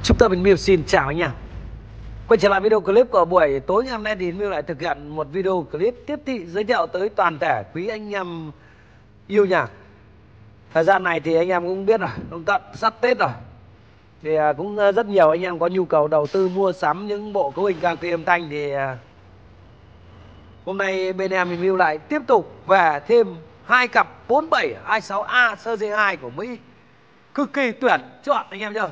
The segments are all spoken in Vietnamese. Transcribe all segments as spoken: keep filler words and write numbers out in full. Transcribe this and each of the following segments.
Chúng ta Bình Miu xin chào anh em. Quay trở lại video clip của buổi tối ngày hôm nay thì Miu lại thực hiện một video clip tiếp thị giới thiệu tới toàn thể quý anh em yêu nhạc. Thời gian này thì anh em cũng biết rồi, cũng tận sắp Tết rồi. Thì cũng rất nhiều anh em có nhu cầu đầu tư mua sắm những bộ cấu hình càng âm thanh thì hôm nay bên em Miu lại tiếp tục về thêm hai cặp bốn bảy hai sáu A sơ giê hai của Mỹ. Cực kỳ tuyển chọn anh em nhá.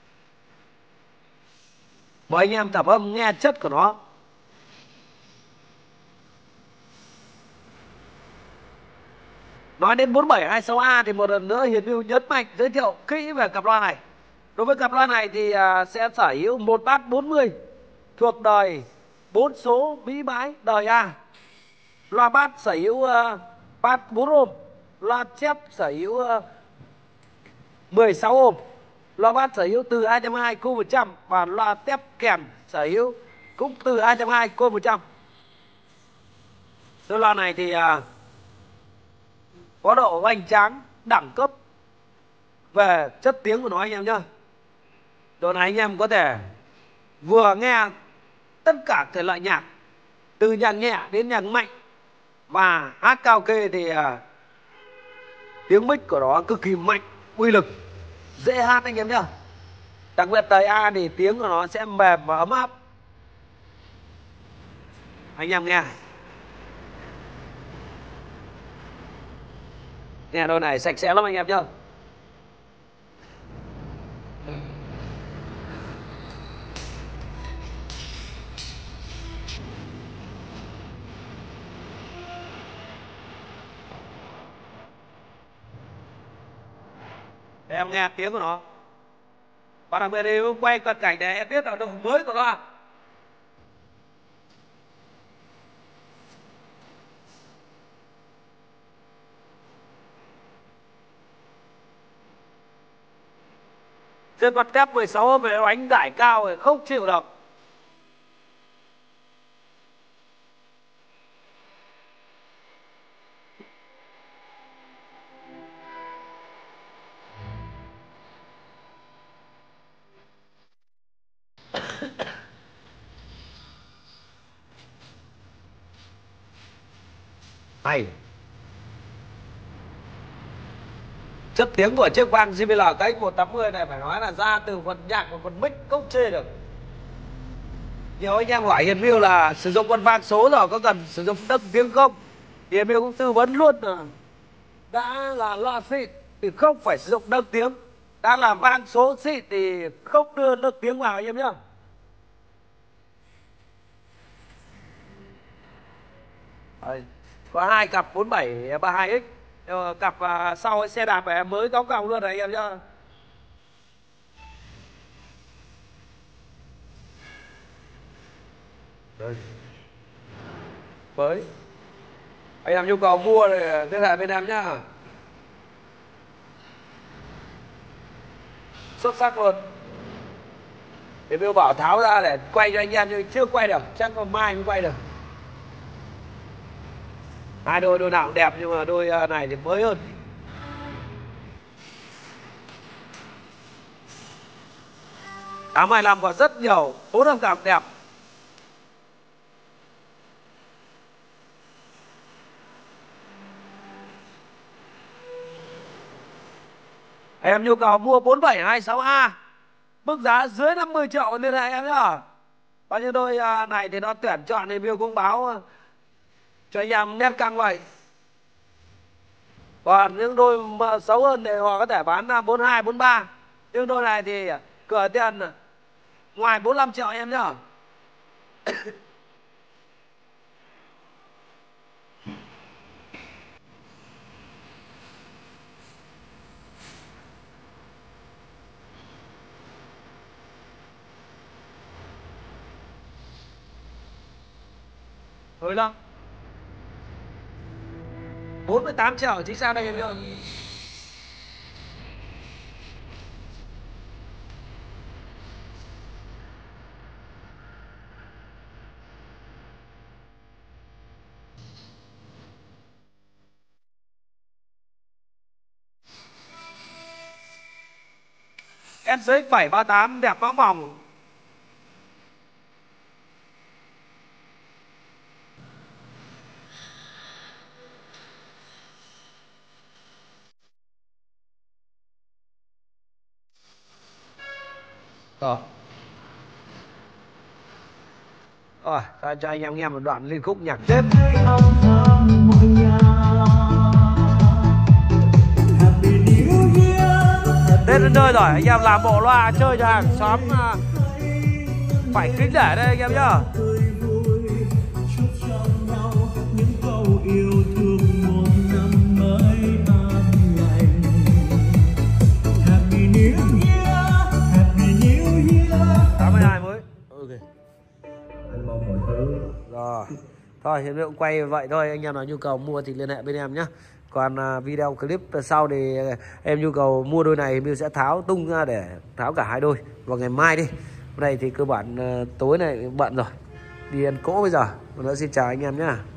Mời anh em tập âm nghe chất của nó. Nói đến bốn bảy hai sáu A thì một lần nữa Hiền Miu nhấn mạnh giới thiệu kỹ về cặp loa này. Đối với cặp loa này thì sẽ sở hữu một bát bốn mươi thuộc đời bốn số Mỹ bái đời A. Loa bát sở hữu bát bốn ôm, loa chép sở hữu mười sáu ôm, loa bát sở hữu từ hai trăm hai mươi cô một trăm và loa tép kèm sở hữu cũng từ hai trăm hai mươi cô một trăm. Cái loa này thì có độ hoành tráng đẳng cấp về chất tiếng của nó anh em nhá. Độ này anh em có thể vừa nghe tất cả thể loại nhạc, từ nhạc nhẹ đến nhạc mạnh, và hát karaoke thì uh, tiếng mic của nó cực kỳ mạnh, uy lực, dễ hát anh em nhá. Đặc biệt đời A thì tiếng của nó sẽ mềm và ấm áp. Anh em nghe nghe đôi này sạch sẽ lắm anh em nhá. Để em nghe tiếng của nó. Và đặc biệt thì quay cận cảnh để em biết là độ mới của nó. Trên con tép mười sáu về đánh giải cao thì không chịu được. Hay. Chất tiếng của chiếc vang giê bê lờ cái một tám mươi này phải nói là ra từ phần nhạc và phần mic không chê được. Nhiều anh em hỏi Hiền Miu là sử dụng con vang số rồi có cần sử dụng nâng tiếng không? Thì Hiền Miu cũng tư vấn luôn là đã là loa xịn thì không phải sử dụng nâng tiếng. Đã là vang số xịn thì không đưa nâng tiếng vào anh em nhá. Đấy. Có hai cặp bốn bảy ba hai x. Cặp uh, sau xe đạp này mới cóng còng luôn này anh em nhá. Đây. Mới. Anh em nhu cầu mua thì liên hệ bên em nhá. Xuất sắc luôn. Thì Miu bảo tháo ra để quay cho anh em nhưng chưa quay được, chắc còn mai mới quay được. Hai đôi đôi nào cũng đẹp nhưng mà đôi này thì mới hơn. tám hai lăm có rất nhiều bốn âm cảm đẹp. Em nhu cầu mua bốn bảy hai sáu A, mức giá dưới năm mươi triệu liên hệ em nhá. Bao nhiêu đôi này thì nó tuyển chọn thì Miu cũng báo cho anh em nét căng vậy. Còn những đôi mà xấu hơn thì họ có thể bán bốn hai bốn ba. Nhưng đôi này thì cửa tiền ngoài bốn mươi lăm triệu em nhá. Thôi lắm. bốn mươi tám triệu chính xác đây em nhá. S X bảy ba tám đẹp mã mỏng. Rồi. Rồi, ta cho anh em nghe một đoạn liên khúc nhạc Tết. Tết đến nơi rồi, anh em làm bộ loa chơi cho hàng xóm phải kính để đây anh em nhá. tám mươi hai mới. Ok. Rồi. Thôi hiện cũng quay vậy thôi, anh em nào nhu cầu mua thì liên hệ bên em nhé. Còn uh, video clip sau thì em nhu cầu mua đôi này mình sẽ tháo tung ra để tháo cả hai đôi vào ngày mai đi. Hôm nay thì cơ bản uh, tối này bận rồi, đi ăn cỗ bây giờ. Một nữa xin chào anh em nhé.